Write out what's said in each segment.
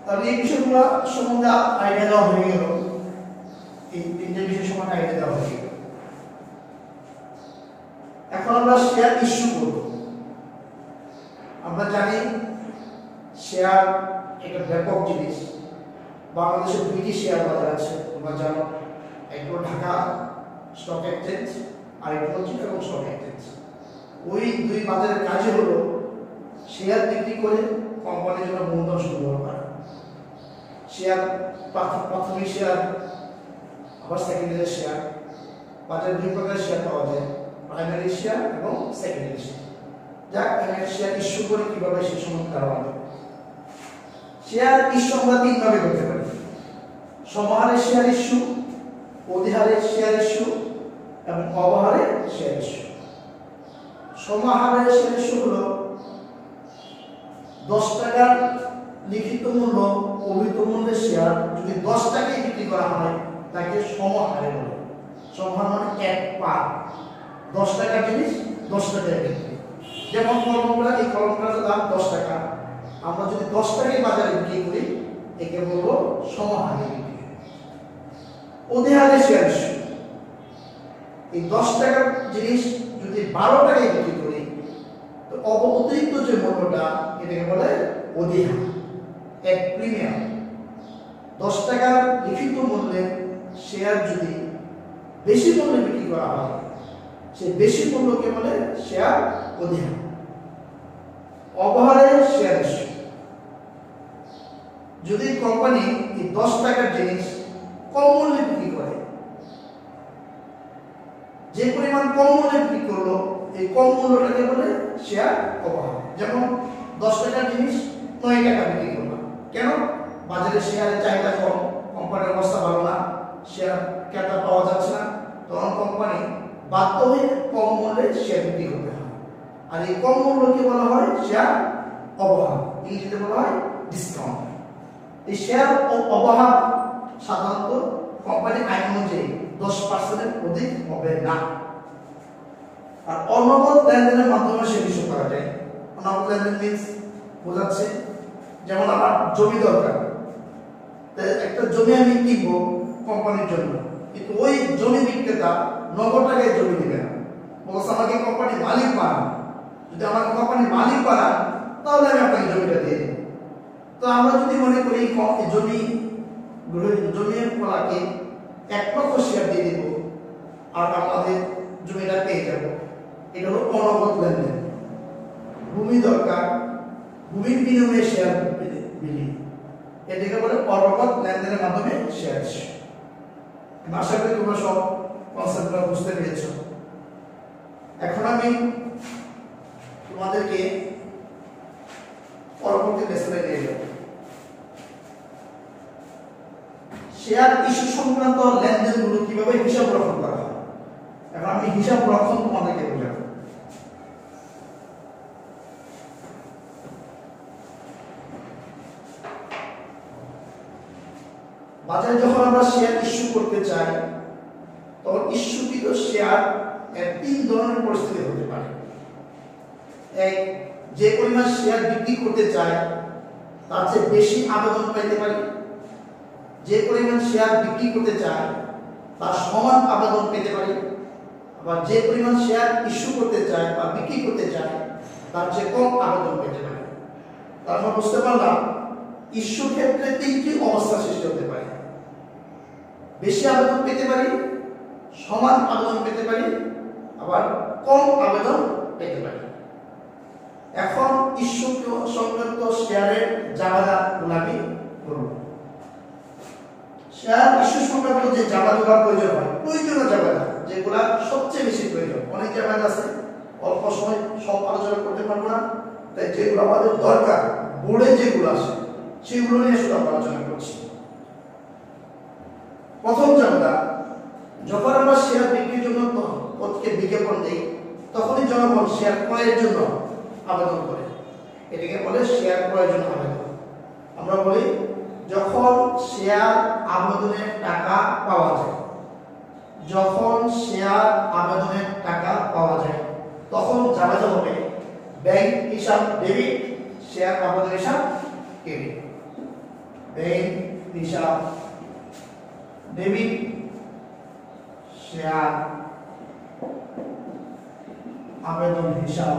তাহলে এই বিষয়গুলো সম্বন্ধে আইডিয়া দেওয়া হয়ে গেল, এই তিনটে বিষয় সম্বন্ধে আইডিয়া দেওয়া হয়ে গেল। এখন আমরা শেয়ার ইস্যু করব। আমরা জানি শেয়ার একটা ব্যাপক জিনিস। বাংলাদেশে দুইটি শেয়ার বাজার আছে, তোমরা জানো, একটা ঢাকা স্টক এক্সচেঞ্জ আর একটা হচ্ছে চিটাগং স্টক এক্সচেঞ্জ। ওই দুই বাজারের কাজে হলো শেয়ার বিক্রি করে কোম্পানির জন্য মূলধন সংগ্রহ করা। শেয়ার প্রাথমিক শেয়ার, আবার সেকেন্ডারি শেয়ার। বাজারে দুই প্রকারের শেয়ার পাওয়া যায়, প্রাইমারি শেয়ার এবং সেকেন্ডারি শেয়ার। যাক, শেয়ার ইস্যু করে কিভাবে সে সম্বন্ধে ধারণা দেব। শেয়ার ইস্যু আমরা তিনভাবে করতে পারি: সমাহারে শেয়ার ইস্যু, অধিহারে শেয়ার ইস্যু এবং অবহারে শেয়ার ইস্যু। সমাহারে শেয়ার ইস্যু হলো 10 টাকার লিখিত মূল্য অভিহিত মূল্যের শেয়ার যদি 10 টাকায় বিক্রি করা হয় তাকে সমাহারে বলে। সমাহার মানে এক পার, 10 টাকার জিনিস 10 টাকায় বিক্রি। যেমন কলমটা, এই কলমটার দাম 10 টাকা, আমরা যদি 10 টাকায় বাজারে বিক্রি করি একে বলবো সমাহারে বিক্রি। অধিহারে শেয়ার ইস্যু, এই 10 টাকার জিনিস যদি 12 টাকায় বিক্রি করি তো অতিরিক্ত যে মূল্যটা এটাকে বলে অধিহার, এক প্রিমিয়াম। 10 টাকার লিখিত মূল্যে শেয়ার যদি বেশি মূল্যে বিক্রি করা হয় সেই বেশি মূল্যকে বলে শেয়ার অধিহার। অবহারে শেয়ার ইস্যু, যদি কোম্পানি এই 10 টাকার জিনিস কম মূল্যে বিক্রি করে, যে পরিমাণ কম মূল্যে বিক্রি করলো এই কম মূল্যটাকে বলে শেয়ার অবহার। যেমন 10 টাকার জিনিস 9 টাকা বিক্রি করলাম, কেন? বাজারে শেয়ারের চাহিদা কম, কোম্পানির অবস্থা ভালো না, শেয়ার ক্রেতা পাওয়া যাচ্ছে না, তখন কোম্পানি বাধ্য হয়ে কম মূল্যে শেয়ার বিক্রি করতে হয়। আর এই কম মূল্যকে বলা হয় শেয়ার অবহার, ইংরেজিতে বলা হয় ডিসকাউন্ট। এই শেয়ার অবহার সাধারণত কোম্পানি আইন অনুযায়ী 10% অধিক হবে না। আর অনগদ লেনদেনের মাধ্যমে সে ইস্যু করা যায়। অনগদ লেনদেন মিন্স বোঝাচ্ছে, যেমন আমার জমি দরকার, একটা জমি আমি কিনবো কোম্পানির জন্য, কিন্তু ওই জমি বিক্রেতা নগদ টাকায় জমি দিবে না, বলছে আমাকে কোম্পানির মালিক বানান। যদি আমাকে কোম্পানির মালিক বানান তাহলে আমি আপনাকে জমিটা দিয়ে দেব। তো আমরা যদি মনে করি জমির ফলাকে 1 লক্ষ শেয়ার দিয়ে দেব আর আমাদের জমিটা পেয়ে যাব, এটা হলো অনগদ লেনদেন। ভূমি দরকার, ভূমির বিনিময়ে শেয়ার বিলি, এটাকে বলে অনগদ লেনদেনের মাধ্যমে শেয়ার ইস্যু। আশা করি তোমরা সব কনসেপ্টটা বুঝতে পেরেছো। এখন আমি তোমাদেরকে পরবর্তী লেসনে নিয়ে যাব। শেয়ার ইস্যু সংক্রান্ত লেনদেনগুলো কিভাবে হিসাব রক্ষণ করা হয়, এখন আমি হিসাব রক্ষণ তোমাদেরকে বোঝাবো। বাজারে যখন আমরা শেয়ার ইস্যু করতে চাই তখন ইস্যুকৃত শেয়ার এর 3 ধরনের পরিস্থিতি হতে পারে। এক, যে পরিমাণ শেয়ার বিক্রি করতে চাই তার চেয়ে বেশি আবেদন পেতে পারি, যে পরিমাণ শেয়ার বিক্রি করতে চাই তার সমান আবেদন পেতে পারি, আবার যে পরিমাণ শেয়ার ইস্যু করতে চাই বা বিক্রি করতে চাই তার চেয়ে কম আবেদন পেতে পারি। তারপর বুঝতে পারলাম ইস্যু ক্ষেত্রে 3টি অবস্থা সৃষ্টি হতে পারে: বেশি আবেদন পেতে পারি, সমান আবেদন পেতে পারি, আবার কম আবেদন পেতে পারি। এখন ইস্যু সংক্রান্ত শেয়ারের জায়গাগুলো আমি করব। শেয়ার ইস্যু সংক্রান্ত যে জায়গাগুলো প্রয়োজন হয়, প্রয়োজনীয় জায়গা যেগুলো সবচেয়ে বেশি প্রয়োজন, অনেক জায়গা আছে, অল্প সময় সব আলোচনা করতে পারবো না, তাই যেগুলো আমাদের দরকার বোর্ডে যেগুলো আছে সেগুলো নিয়ে শুধু আলোচনা করছি। প্রথম জায়গা, যখন আমরা শেয়ার বিক্রির জন্য পত্রিকায় বিজ্ঞাপন দিই তখনই জনগণ শেয়ার ক্রয়ের জন্য আবেদন করে, এটাকে বলে শেয়ার ক্রয়ের জন্য আবেদন। আমরা বলি যখন শেয়ার আবেদনের টাকা পাওয়া যায়, যখন শেয়ার আবেদনের টাকা পাওয়া যায় তখন জানাতে হবে ব্যাংক হিসাব ডেবিট, শেয়ার আবেদন হিসাব ক্রেডিট। ব্যাংক হিসাব ডেবিট শেয়ার আবেদন হিসাব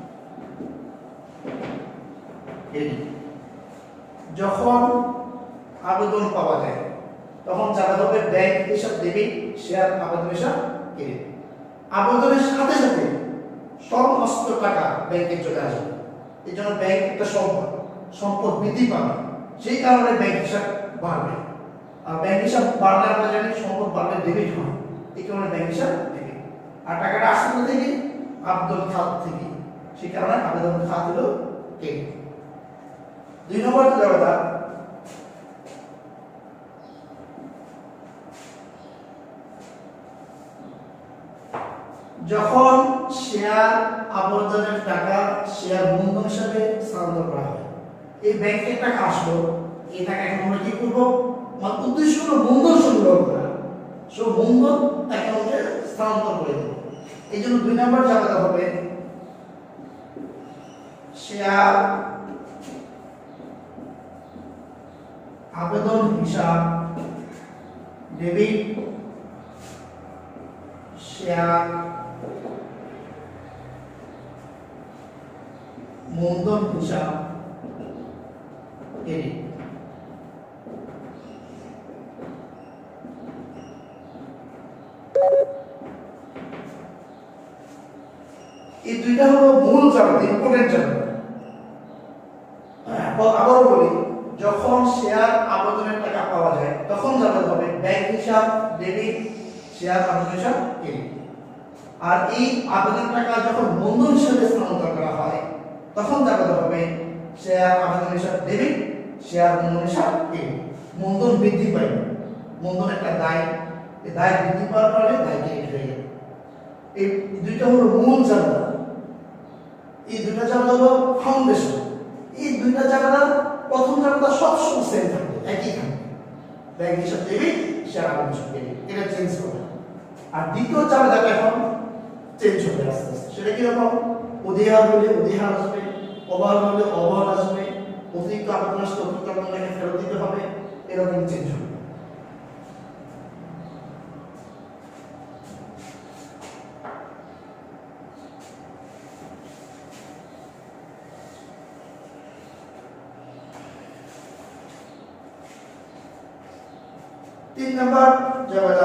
ক্রেডিট। যখন আবেদন পাওয়া যায় তখন যারা হবে ব্যাংক হিসাব ডেবিট শেয়ার আবেদন হিসাব ক্রেডিট। আবেদনের সাথে সাথে সমস্ত টাকা ব্যাংকে চলে আসবে। এই জন্য ব্যাংক একটা সম্পদ বৃদ্ধি পাবে, সেই কারণে ব্যাংক হিসাব বাড়বে। আর ব্যাংক হিসাব বাড়লে আমরা জানি সম্পদ বাড়লে ডেবিট হয়, এই কারণে ব্যাংক হিসাব ডেবিট। আর টাকাটা আসবে থেকে আবেদন খাত থেকে, সেই কারণে আবেদন খাত হলো ক্রেডিট। 2 নম্বর জায়গাটা যখন শেয়ার আবেদনের টাকা শেয়ার মূলধন হিসাবে স্থানান্তর করা হয়, এই ব্যাংকের টাকা আসলো, এই টাকা এখন আমরা কি করবো, মানে উদ্দেশ্য হলো মূলধন সংগ্রহ করা, সব মূলধন অ্যাকাউন্টে স্থানান্তর করে দেবো। এই জন্য 2 নম্বর জায়গাটা হবে শেয়ার আবেদন হিসাব ডেবিট শেয়ার মূলধন হিসাব ক্রেডিট। এই দুইটা হলো মূল জায়গা, ইম্পর্টেন্ট জায়গা। আবারও বলি, যখন শেয়ার আবেদনের টাকা পাওয়া যায় তখন যাবে হবে ব্যাংক হিসাব ডেবিট শেয়ার আবেদন হিসাব ক্রেডিট। আর এই আবেদন টাকা যখন মূলধন হিসাবে স্থানান্তর করা হয় তখন যাবে হবে শেয়ার আবেদন হিসাব ডেবিট শেয়ার মূলধন হিসাব ক্রেডিট। মূলধন বৃদ্ধি পায়, মূলধন একটা দায়, এই দায় বৃদ্ধি পাওয়ার কারণে দায় ক্রেডিট হয়ে গেল। এই দুইটা হলো মূল জায়গা, এই দুইটা জায়গা হলো ফাউন্ডেশন। এই দুইটা জায়গা প্রথম জায়গাটা সবসময় সেম থাকবে, একই থাকবে, ব্যাংক হিসাব ডেবিট শেয়ার আবেদন হিসাব ক্রেডিট, এটা চেঞ্জ হবে। আর দ্বিতীয় জায়গাটা এখন চেঞ্জ হবে আস্তে আস্তে। সেটা কিরকম, অধিহার হলে অধিহার আসবে, অবহার হলে অবহার আসবে, অতিরিক্ত আবেদন আসলে অতিরিক্ত আবেদনকে ফেরত দিতে হবে, এরকম চেঞ্জ হবে। তিন নম্বর জায়গাটা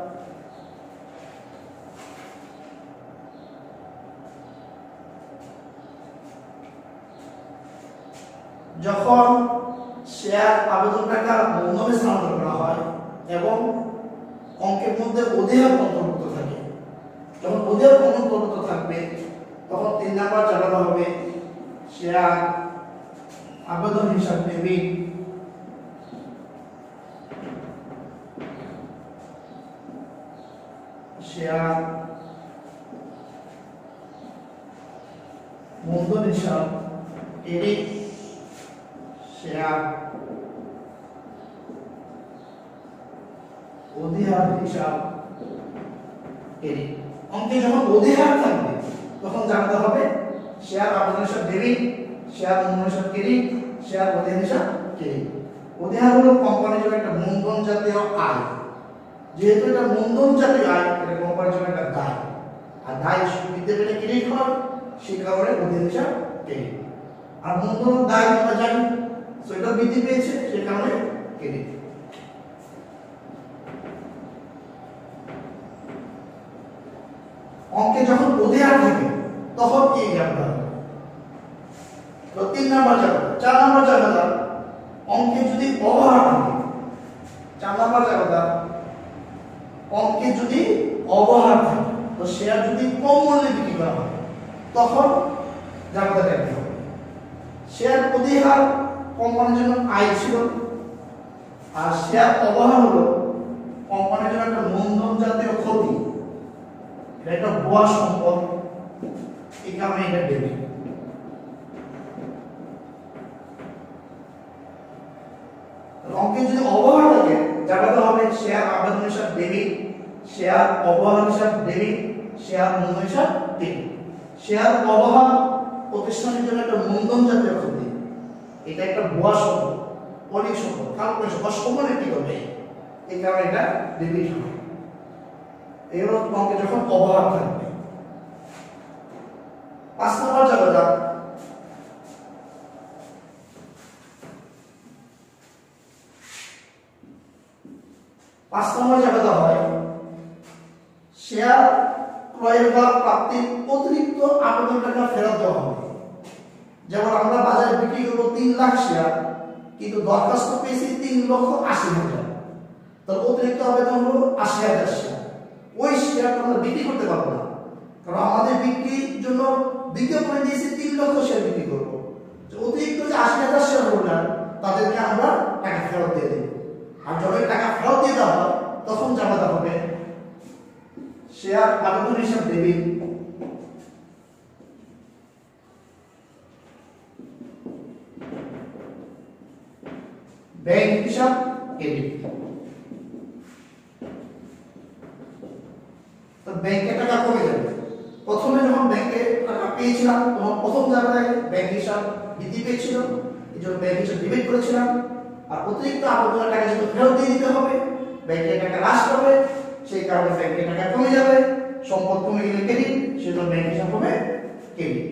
যখন শেয়ার আবেদন টাকা মূলধনে স্থানান্তর করা হয় এবং অঙ্কের মধ্যে অধিহার অন্তর্ভুক্ত থাকে, যখন অধিহার অন্তর্ভুক্ত থাকবে তখন 3 নাম্বার জায়গাটা হবে শেয়ার আবেদন হিসাব ডেবিট শেয়ার মূলধন হিসাব ক্রেডিট শেয়ার অধিহার হিসাব ক্রেডিট। অঙ্কে যখন অধিহার থাকবে তখন জানতে হবে শেয়ার আবেদন হিসাব ডেবিট শেয়ার মূলধন হিসাব ক্রেডিট শেয়ার অধিহার হিসাব ক্রেডিট। অধিহার হলো কোম্পানির জন্য একটা মূলধন জাতীয় আয়, যেহেতু এটা মূলধন জাতীয় আয়, এটা কোম্পানির জন্য একটা দায়, আর দায় বৃদ্ধি পেলে ক্রেডিট হয়, সেই কারণে অধিহার হিসাব ক্রেডিট। আর মূলধন দায় আমরা জানি, সেটা বৃদ্ধি পেয়েছে, সেই কারণে ক্রেডিট। অঙ্কে যখন অধিহার থাকে তখন কি জানতে হবে, তো 3 নাম্বার জায়গা। 4 নাম্বার জায়গাটা অঙ্কে যদি অবহার থাকে, 4 নাম্বার জায়গাটা অঙ্কে যদি অবহার থাকে, তো শেয়ার যদি কম মূল্যে বিক্রি করা হয় তখন জায়গাটা দেখতে হবে। শেয়ার অধিহার কোম্পানির জন্য আয় ছিল, আর শেয়ার অবহার হলো কোম্পানির জন্য একটা মূলধন জাতীয় ক্ষতি, এটা একটা ভুয়া সম্পদ, এই কারণে এটা ডেবিট। অঙ্কে যদি অবহার থাকে জায়গাটা হবে শেয়ার আবেদন হিসাব ডেবিট শেয়ার অবহার হিসাব ডেবিট শেয়ার মূলধন হিসাব ক্রেডিট। শেয়ার অবহার প্রতিষ্ঠানের জন্য একটা মূলধন জাতীয় ক্ষতি, এটা একটা ভুয়া সম্পদ, অধিক সম্পদ ক্যালকুলেশন বা সময় কি করবে, এই কারণে এটা ডেবিট হয়। এই হলো অঙ্কে যখন অভাব থাকবে। 5 নম্বর জায়গাটা 5 নম্বর জায়গাটা হয় শেয়ার ক্রয়ের বা প্রাপ্তির অতিরিক্ত আবেদন টাকা ফেরত দেওয়া হবে। যেমন আমরা বাজারে বিক্রি করব 3 লাখ শেয়ার, কিন্তু দরখাস্ত পেয়েছি 3,80,000, তার অতিরিক্ত আবেদন হলো 80,000 শেয়ার। ওই শেয়ারটা আমরা বিক্রি করতে পারবো না, কারণ আমাদের বিক্রির জন্য বিজ্ঞাপনে দিয়েছি 3 লক্ষ শেয়ার বিক্রি করব। অতিরিক্ত যে 80,000 শেয়ার হোল্ডার তাদেরকে আমরা টাকা ফেরত দিয়ে দেব। আর যখন টাকা ফেরত দিয়ে দেওয়া হয় তখন জামাতা হবে শেয়ার আবেদন হিসাব ডেবিট, ব্যাংক হিসাব ক্রেডিট। তো ব্যাংকে টাকা কমে যাবে। প্রথমে যখন ব্যাংকে টাকা পেয়েছিলাম তখন প্রথম জায়গায় ব্যাংক হিসাব বৃদ্ধি পেয়েছিল, এই জন্য ব্যাংক হিসাব ডেবিট করেছিলাম। আর অতিরিক্ত আবেদনের টাকা যেহেতু ফেরত দিয়ে দিতে হবে, ব্যাংকের টাকা হ্রাস পাবে, সেই কারণে ব্যাংকের টাকা কমে যাবে। সম্পদ কমে গেলে ক্রেডিট, সেজন্য ব্যাংক হিসাব হবে ক্রেডিট।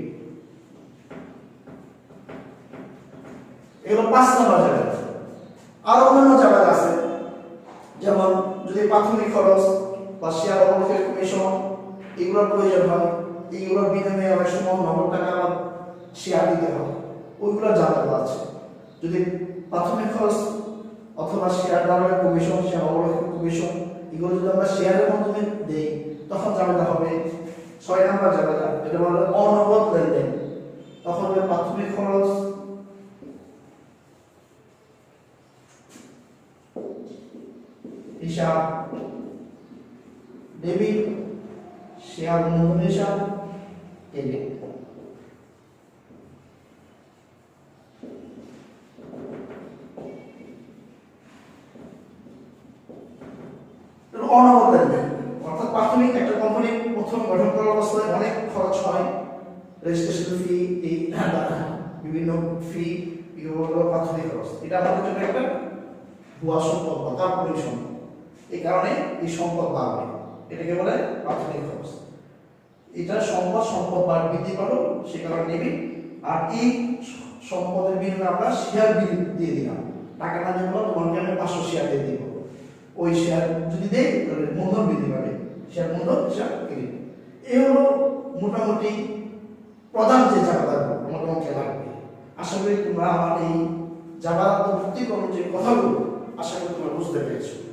এগুলো 5 নম্বর জায়গা। আরো অন্যান্য জায়গা আছে, যেমন যদি প্রাথমিক খরচ বা শেয়ার অবরোধের কমিশন এগুলোর প্রয়োজন হয়, এইগুলোর বিনিময়ে অনেক সময় নগদ টাকা বা শেয়ার দিতে হয়, ওইগুলো জায়গা আছে। যদি প্রাথমিক খরচ অথবা শেয়ার দ্বারা কমিশন, শেয়ার অবরোধের কমিশন এগুলো যদি আমরা শেয়ারের মাধ্যমে দেই তখন জায়গাটা হবে 6 নম্বর জায়গাটা, যেটা বলা হয় অনগদ লেনদেন। তখন হবে প্রাথমিক খরচ হিসাব ডেবিট, শেয়ার মূলধন হিসাব ক্রেডিট। অনগদ লেনদেন অর্থাৎ প্রাথমিক একটা কোম্পানি প্রথম গঠন করার অবস্থায় অনেক খরচ হয়, রেজিস্ট্রেশন ফি, এই বিভিন্ন ফি, এগুলো হলো প্রাথমিক খরচ। এটা আমাদের জন্য একটা ভুয়া সম্পদ বা কাল্পনিক সম্পদ, এই কারণে এই সম্পদ বাড়বে, এটাকে বলে প্রাথমিক খরচ। এটা সম্পদ বৃদ্ধি পালো, সে কারণে ডেবিট। আর এই সম্পদের বিনিময়ে আমরা শেয়ার দিয়ে দিলাম, টাকা না দিয়ে বলো তোমাকে আমি 500 শেয়ার দিয়ে দিব, ওই শেয়ার যদি দেই তাহলে মূলধন বৃদ্ধি পাবে, শেয়ার মূলধন হিসাব ক্রেডিট। এই হলো মোটামুটি প্রধান যে জায়গাগুলো আমাদের অঙ্কে লাগবে। আশা করি তোমরা আমার এই জায়গা ভর্তি করো যে কথাগুলো আশা করি তোমরা বুঝতে পেরেছো।